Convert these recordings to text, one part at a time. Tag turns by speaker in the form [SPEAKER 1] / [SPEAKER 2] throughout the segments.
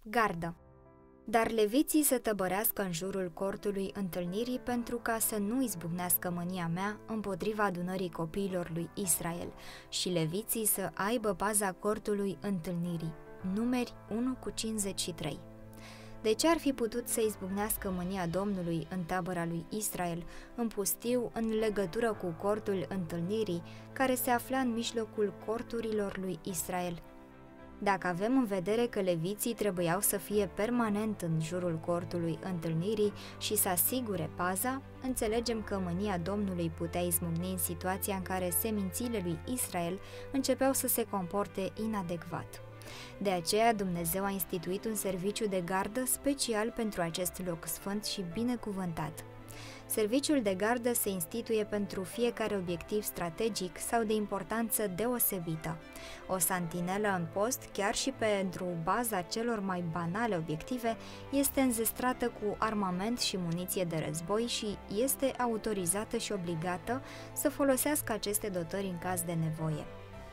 [SPEAKER 1] Gardă. Dar leviții să tăbărească în jurul cortului întâlnirii pentru ca să nu izbucnească mânia mea împotriva adunării copiilor lui Israel și leviții să aibă paza cortului întâlnirii. Numeri 1:53. De ce ar fi putut să izbucnească mânia Domnului în tabăra lui Israel, în pustiu, în legătură cu cortul întâlnirii, care se afla în mijlocul corturilor lui Israel? Dacă avem în vedere că leviții trebuiau să fie permanent în jurul cortului întâlnirii și să asigure paza, înțelegem că mânia Domnului putea izbucni în situația în care semințiile lui Israel începeau să se comporte inadecvat. De aceea Dumnezeu a instituit un serviciu de gardă special pentru acest loc sfânt și binecuvântat. Serviciul de gardă se instituie pentru fiecare obiectiv strategic sau de importanță deosebită. O santinelă în post, chiar și pentru baza celor mai banale obiective, este înzestrată cu armament și muniție de război și este autorizată și obligată să folosească aceste dotări în caz de nevoie.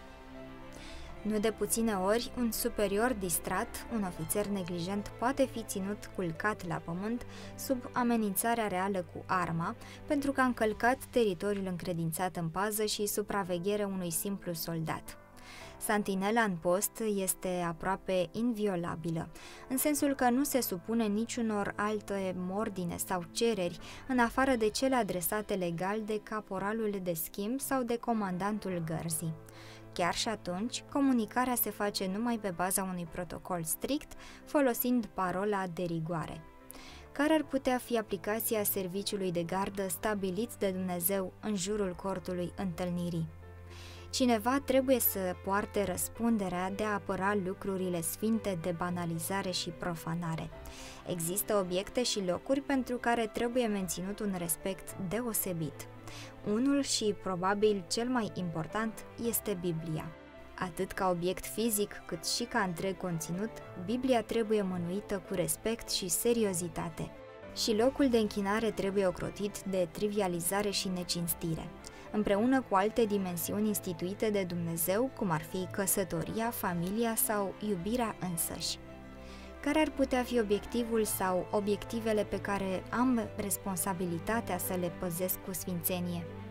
[SPEAKER 1] Nu de puține ori, un superior distrat, un ofițer neglijent, poate fi ținut culcat la pământ sub amenințarea reală cu arma, pentru că a încălcat teritoriul încredințat în pază și supraveghere unui simplu soldat. Santinela în post este aproape inviolabilă, în sensul că nu se supune niciunor alte ordine sau cereri, în afară de cele adresate legal de caporalul de schimb sau de comandantul gărzii. Chiar și atunci, comunicarea se face numai pe baza unui protocol strict, folosind parola de rigoare. Care ar putea fi aplicația serviciului de gardă stabilit de Dumnezeu în jurul cortului întâlnirii? Cineva trebuie să poarte răspunderea de a apăra lucrurile sfinte de banalizare și profanare. Există obiecte și locuri pentru care trebuie menținut un respect deosebit. Unul și probabil cel mai important este Biblia. Atât ca obiect fizic cât și ca întreg conținut, Biblia trebuie mânuită cu respect și seriozitate. Și locul de închinare trebuie ocrotit de trivializare și necinstire, împreună cu alte dimensiuni instituite de Dumnezeu, cum ar fi căsătoria, familia sau iubirea însăși. Care ar putea fi obiectivul sau obiectivele pe care am responsabilitatea să le păzesc cu sfințenie?